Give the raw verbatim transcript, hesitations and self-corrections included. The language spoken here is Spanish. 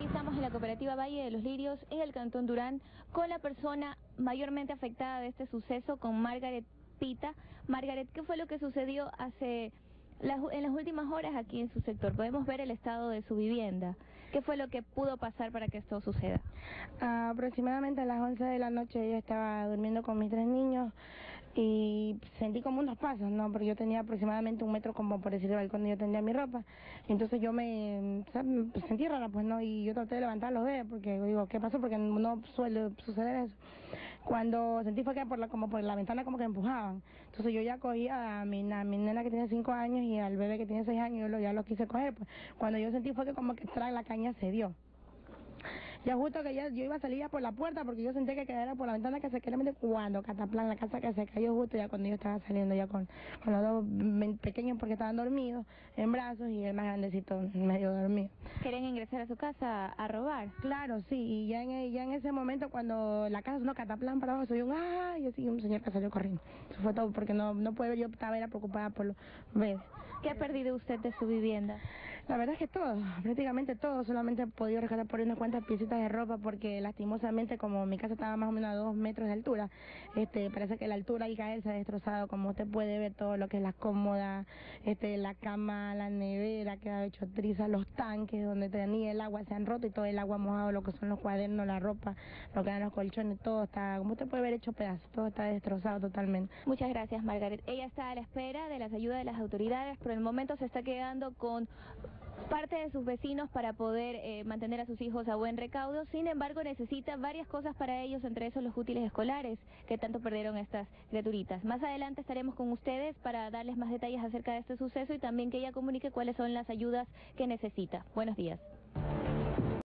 estamos en la cooperativa Valle de los Lirios, en el Cantón Durán, con la persona mayormente afectada de este suceso, con Margaret Pita. Margaret, ¿qué fue lo que sucedió hace las, en las últimas horas aquí en su sector? Podemos ver el estado de su vivienda. ¿Qué fue lo que pudo pasar para que esto suceda? Uh, aproximadamente a las once de la noche yo estaba durmiendo con mis tres niños y sentí como unos pasos, ¿no? Porque yo tenía aproximadamente un metro, como por decir, de balcón donde yo tendría mi ropa. Entonces yo me, o sea, me sentí rara, pues, ¿no? Y yo traté de levantar los dedos porque digo, ¿qué pasó? Porque no suele suceder eso. Cuando sentí fue que por la, como por la ventana como que empujaban. Entonces yo ya cogí a mi, a mi nena que tiene cinco años y al bebé que tiene seis años, yo lo, ya lo quise coger. Pues. Cuando yo sentí fue que como que trae la caña se dio. Ya justo que ya, yo iba a salir ya por la puerta porque yo sentí que quedara por la ventana que se quería meter cuando cataplan la casa que se cayó justo ya cuando yo estaba saliendo ya con, con los dos pequeños porque estaban dormidos en brazos y el más grandecito medio dormido. ¿Quieren ingresar a su casa a robar? Claro, sí, y ya en, ya en ese momento cuando la casa sonó cataplan para abajo, soy un ¡ay! Y así un señor que salió corriendo. Eso fue todo porque no, no puede ver, yo estaba era preocupada por los bebés. ¿Qué ha perdido usted de su vivienda? La verdad es que todo, prácticamente todo, solamente he podido rescatar por unas cuantas piecitas de ropa porque lastimosamente como mi casa estaba más o menos a dos metros de altura, este, parece que la altura al caer se ha destrozado, como usted puede ver todo lo que es la cómoda, este, la cama, la nevera que ha hecho trizas, los tanques donde tenía el agua se han roto y todo el agua mojado, lo que son los cuadernos, la ropa, lo que eran los colchones, todo está, como usted puede ver, hecho pedazos, todo está destrozado totalmente. Muchas gracias, Margaret. Ella está a la espera de las ayudas de las autoridades, por el momento se está quedando con parte de sus vecinos para poder eh, mantener a sus hijos a buen recaudo. Sin embargo, necesita varias cosas para ellos, entre esos los útiles escolares que tanto perdieron estas criaturitas. Más adelante estaremos con ustedes para darles más detalles acerca de este suceso y también que ella comunique cuáles son las ayudas que necesita. Buenos días.